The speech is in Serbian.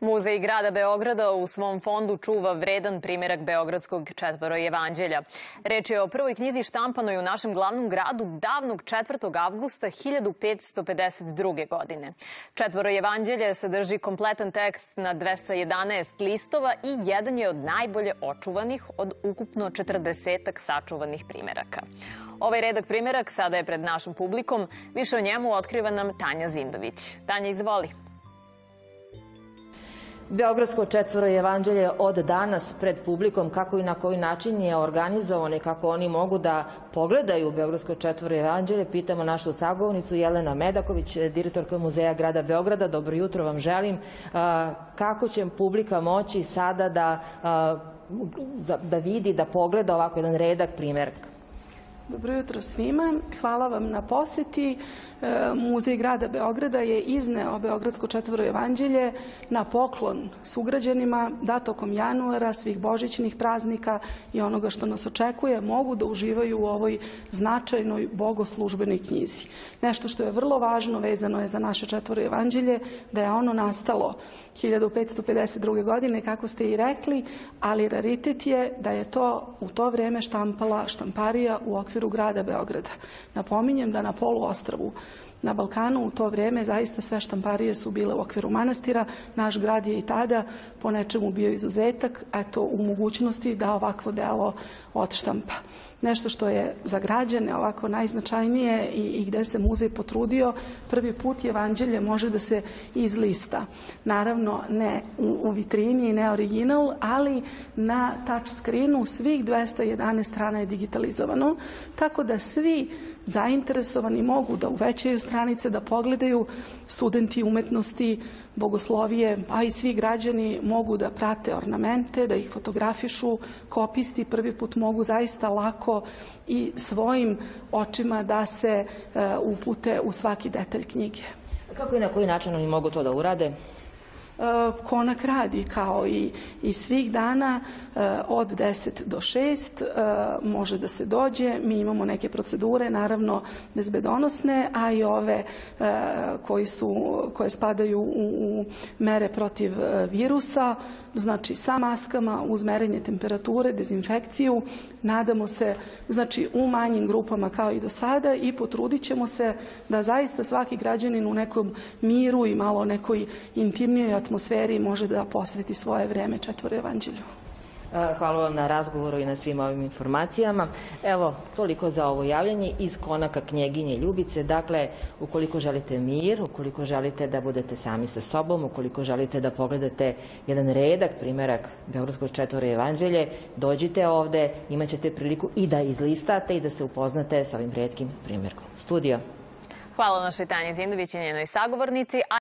Muzej grada Beograda u svom fondu čuva vredan primerak Beogradskog četvorojevanđelja. Reč je o prvoj knjizi štampanoj u našem glavnom gradu davnog 4. avgusta 1552. godine. Četvorojevanđelje sadrži kompletan tekst na 211 listova i jedan je od najbolje očuvanih od ukupno 40-ak sačuvanih primeraka. Ovaj redak primerak sada je pred našom publikom. Više o njemu otkriva nam Tanja Zindović. Tanja, izvoli. Beogradsko četvorojevanđelje od danas pred publikom, kako i na koji način je organizovano i kako oni mogu da pogledaju Beogradsko četvorojevanđelje, pitamo našu sagovornicu Jelena Medaković, direktorka Muzeja grada Beograda. Dobro jutro vam želim. Kako će publika moći sada da vidi, da pogleda ovako jedan redak primerak? Dobro jutro svima. Hvala vam na poseti. Muzej grada Beograda je izneo Beogradsko četvorojevanđelje na poklon sugrađanima da tokom januara, svih božićnih praznika i onoga što nas očekuje mogu da uživaju u ovoj značajnoj bogoslužbenoj knjizi. Nešto što je vrlo važno vezano je za naše četvorojevanđelje, da je ono nastalo 1552. godine, kako ste i rekli, ali raritet je da je to u to vreme štampala štamparija u okviru grada Beograda. Napominjem da na poluostrvu na Balkanu u to vrijeme zaista sve štamparije su bile u okviru manastira. Naš grad je i tada po nečemu bio izuzetak, eto, u mogućnosti da ovakvo delo odštampa. Nešto što je za građane ovako najznačajnije i gde se muzej potrudio, prvi put evanđelje može da se izlista. Naravno, ne u vitrini i ne original, ali na touch screenu svih 211 strana je digitalizovano, tako da svi zainteresovani mogu da uvećaju stranice, da pogledaju. Studenti umetnosti, bogoslovije, a i svi građani mogu da prate ornamente, da ih fotografišu. Kopisti prvi put mogu zaista lako i svojim očima da se upute u svaki detalj knjige. Kako i na koji način oni mogu to da urade? Konak radi kao i svih dana od 10 do 6 može da se dođe. Mi imamo neke procedure, naravno bezbedonosne, a i ove koje spadaju u mere protiv virusa, znači sa maskama, uz merenje temperature, dezinfekciju. Nadamo se, znači, u manjim grupama kao i do sada i potrudit ćemo se da zaista svaki građanin u nekom miru i malo nekoj intimnijoj atmosferi može da posveti svoje vreme četvorojevanđelju. Hvala vam na razgovoru i na svim ovim informacijama. Evo, toliko za ovo javljanje iz konaka knjeginje Ljubice. Dakle, ukoliko želite mir, ukoliko želite da budete sami sa sobom, ukoliko želite da pogledate jedan redak primerak Beogradskog četvorojevanđelje, dođite ovde, imat ćete priliku i da izlistate i da se upoznate sa ovim retkim primerkom. Studio. Hvala našoj Tanji Zindović i njenoj sagovornici.